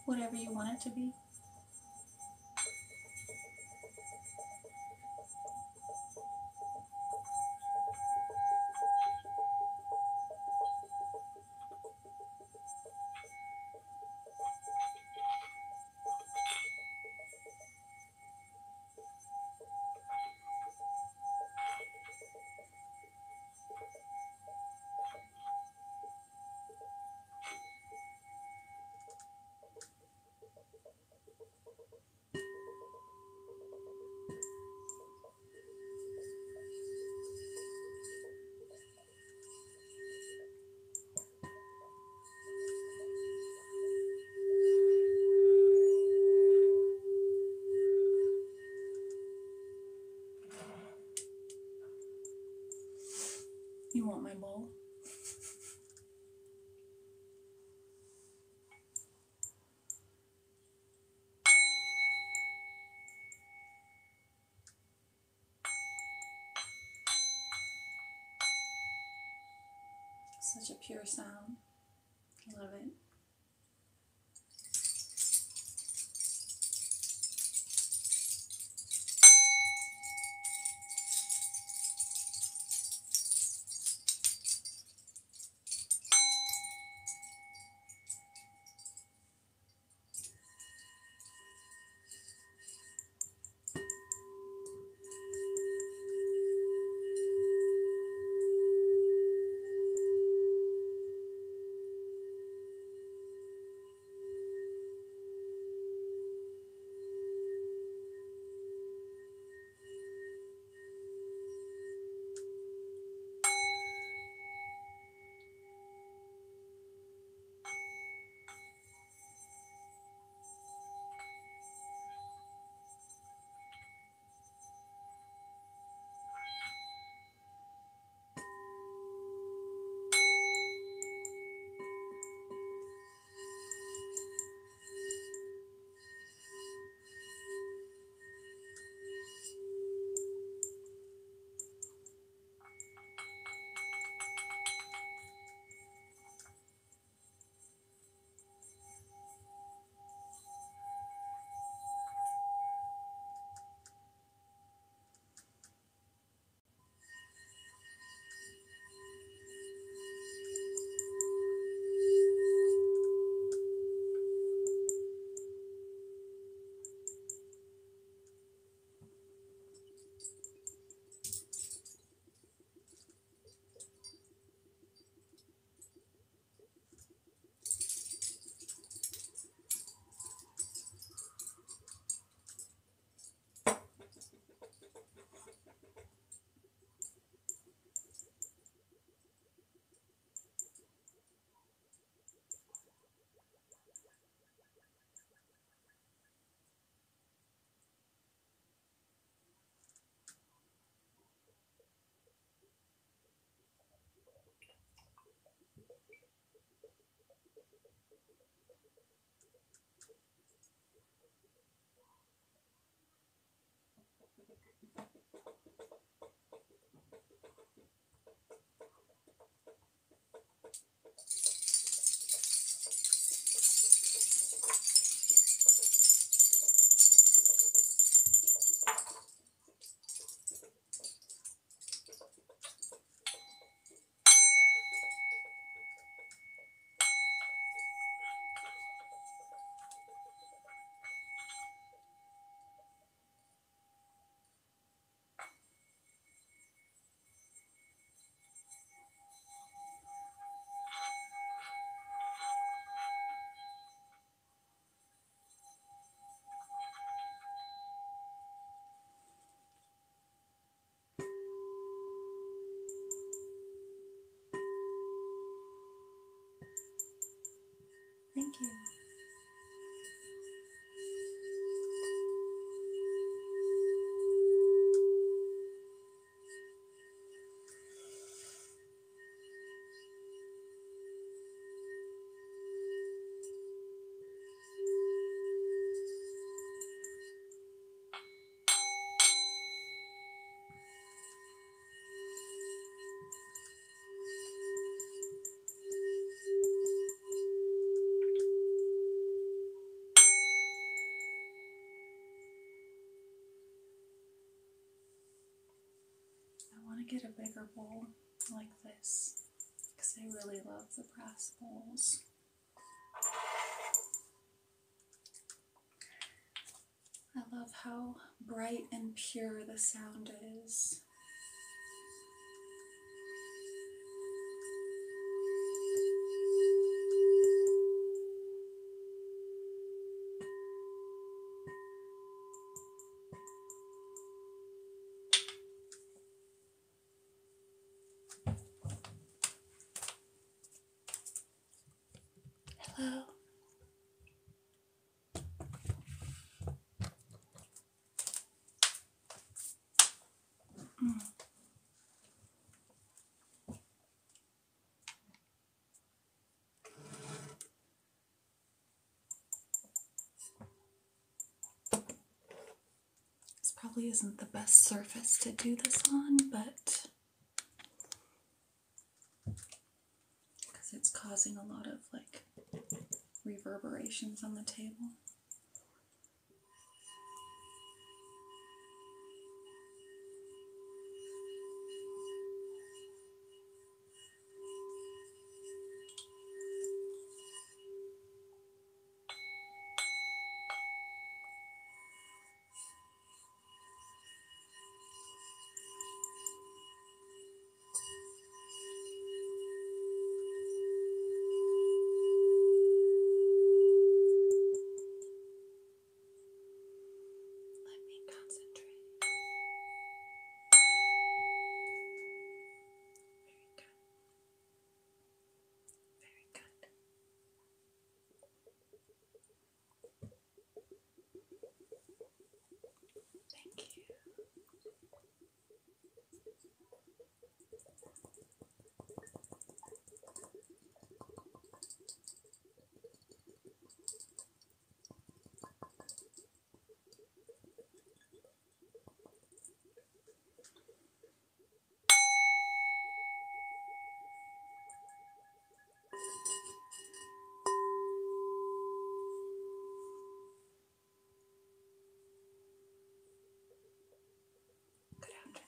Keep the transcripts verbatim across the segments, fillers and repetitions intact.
whatever you want it to be. You want my bowl? Such a pure sound. I love it. Thank you. get a bigger bowl like this because I really love the brass bowls. I love how bright and pure the sound is. Hello. Mm. This probably isn't the best surface to do this on, but because it's causing a lot of like reverberations on the table. Let me concentrate. Very good. Very good. Thank you. Good afternoon.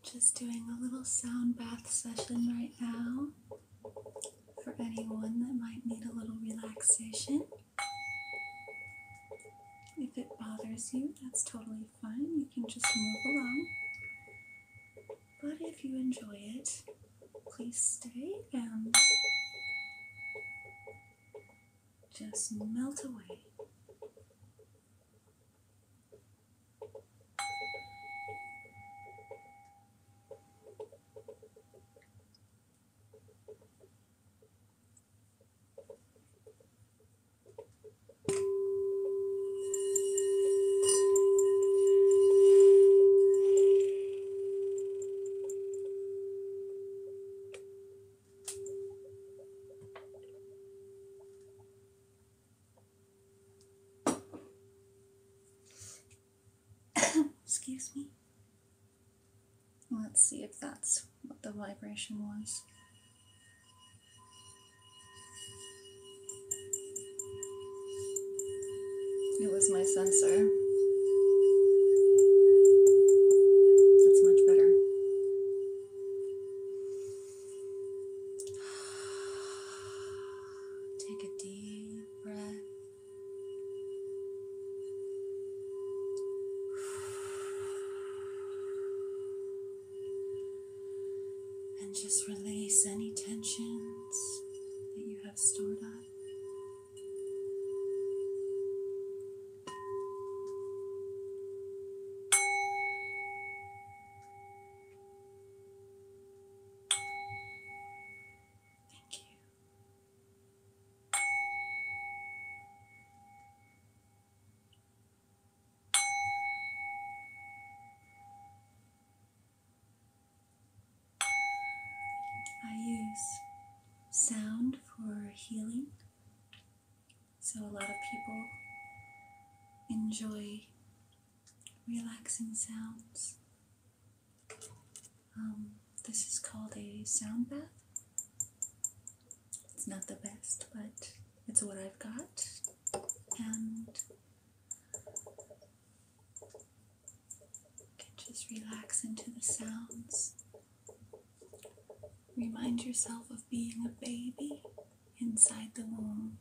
Just doing a little sound bath session right now for anyone that might need a little relaxation. If it bothers you, that's totally fine. You can just move along. But if you enjoy it, please stay and just melt away. Excuse me. Let's see if that's what the vibration was. It was my sensor. That's much better. Take a deep breath. And just release any tensions that you have stored up. Thank you. I use sound for healing, so a lot of people enjoy relaxing sounds. Um, this is called a sound bath. It's not the best, but it's what I've got, and you can just relax into the sounds. Remind yourself of being a baby inside the womb.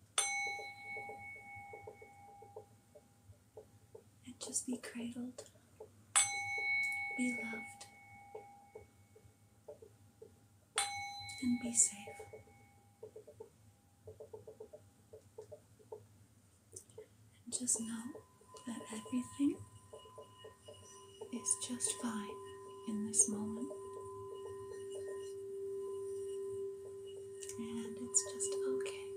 And just be cradled. Be loved. And be safe. And just know that everything is just fine in this moment. And it's just okay.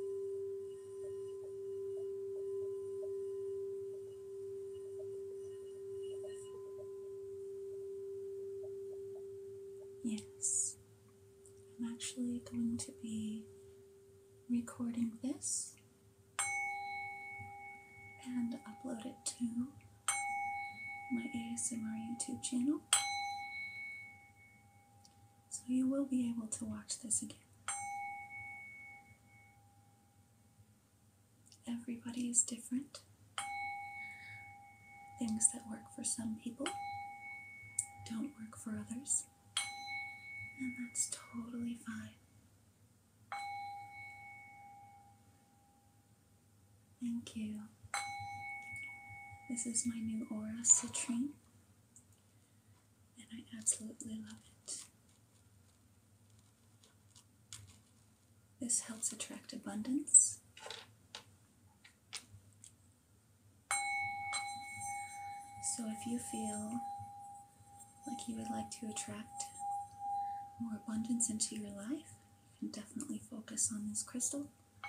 Yes, I'm actually going to be recording this and upload it to my A S M R YouTube channel. So you will be able to watch this again. Everybody is different. Things that work for some people don't work for others, and that's totally fine. Thank you. This is my new Aura Citrine, and I absolutely love it. This helps attract abundance. So if you feel like you would like to attract more abundance into your life, you can definitely focus on this crystal.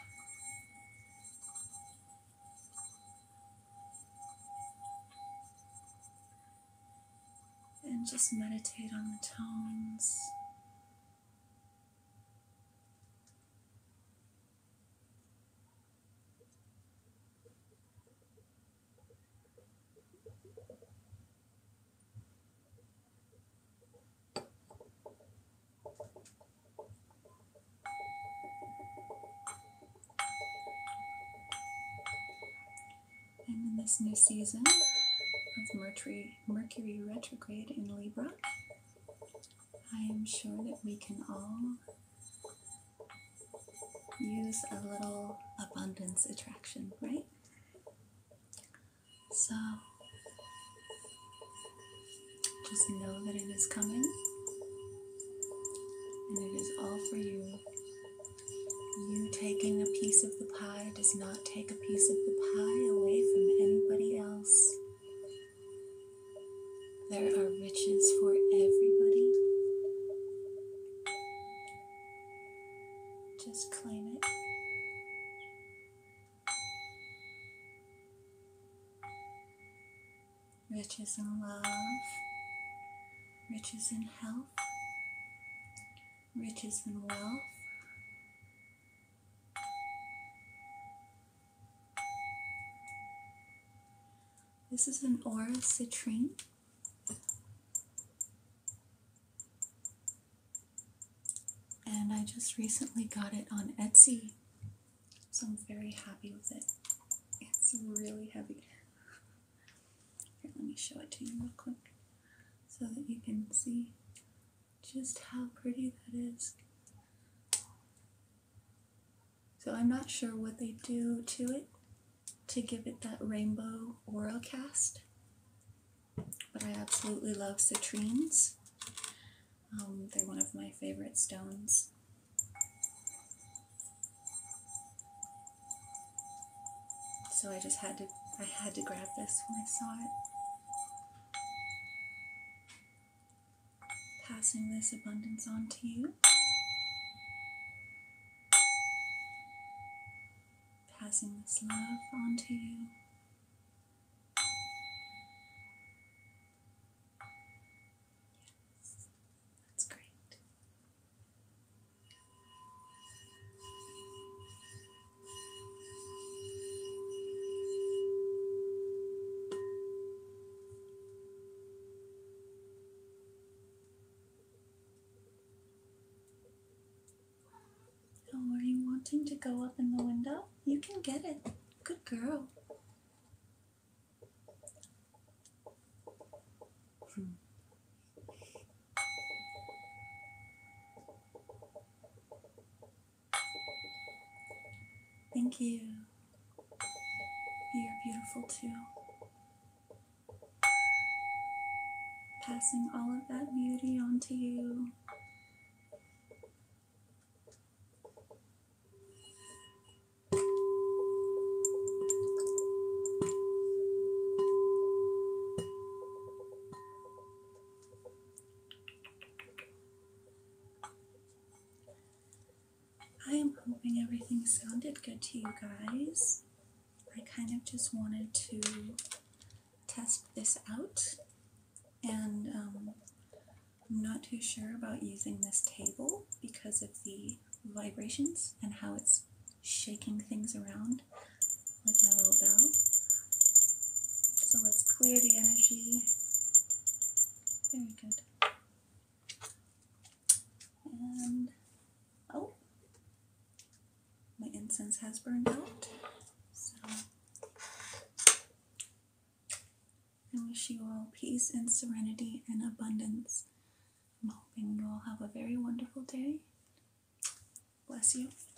And just meditate on the tones. And in this new season of Mercury, Mercury retrograde in Libra, I am sure that we can all use a little abundance attraction, right? So just know that it is coming, and it is all for you. You taking a piece of the pie does not take a piece of the pie away from anybody else. There are riches for everybody. Just claim it. Riches in love, riches in health, riches in wealth. This is an aura citrine. And I just recently got it on Etsy, so I'm very happy with it. It's really heavy. Here, let me show it to you real quick so that you can see just how pretty that is. So I'm not sure what they do to it to give it that rainbow aura cast, but I absolutely love citrines. Um, they're one of my favorite stones. So I just had to, I had to grab this when I saw it. Passing this abundance on to you. Passing this love on to you. Yes, that's great. Oh, are you wanting to go up in the window? You can get it. Good girl. Hmm. Thank you. You're beautiful too. Passing all of that beauty onto you. I am hoping everything sounded good to you guys. I kind of just wanted to test this out, and um, I'm not too sure about using this table because of the vibrations and how it's shaking things around like my little bell. So let's clear the energy. Very good. And oh, my incense has burned out. So I wish you all peace and serenity and abundance. I'm hoping you all have a very wonderful day. Bless you.